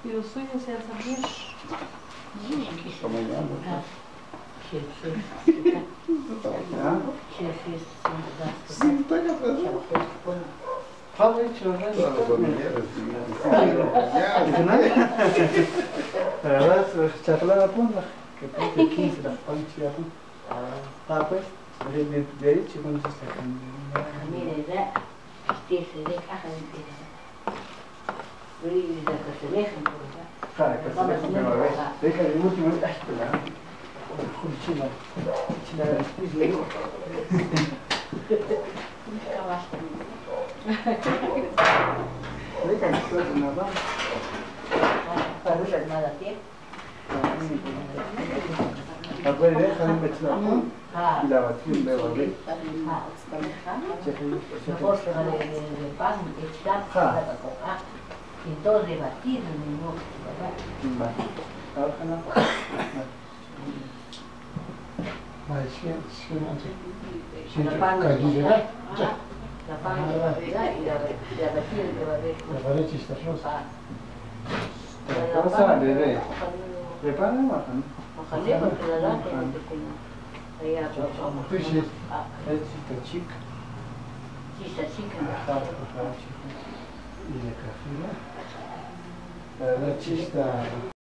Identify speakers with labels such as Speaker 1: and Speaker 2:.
Speaker 1: Y los suyos se hacen bien.
Speaker 2: Sim, tá casado. Fala aí, tio. Chakla pun lah, kita kini sudah panci apa? Apa? De ahí chicos nos sacan.
Speaker 3: Mire, ya, usted se deja de ruido que se dejan por acá.
Speaker 2: Claro, que se dejan de una vez. Deja el último, ay, espera. China, China, es lejos. Deja el suelo en la mano.
Speaker 3: Para nada tiempo.
Speaker 2: Agora deja de meter y la batida de volver.
Speaker 3: Mejor se va de pan, echar, y todo de batido, ¿no? La pan la batida y la batida de barrer.
Speaker 2: La barrer chista rosa. La cosa de prepara más, ¿no?
Speaker 3: Ojalá porque la lata
Speaker 2: Ты же, это чик.
Speaker 3: Чисто чика.
Speaker 2: Или кофе, да? Чисто.